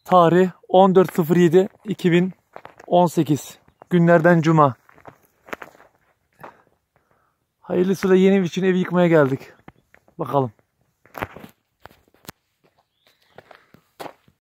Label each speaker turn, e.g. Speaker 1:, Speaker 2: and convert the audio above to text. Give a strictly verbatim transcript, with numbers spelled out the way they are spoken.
Speaker 1: Tarih on dört sıfır yedi iki bin on sekiz. Günlerden cuma. Hayırlısıyla yeni için evi yıkmaya geldik. Bakalım.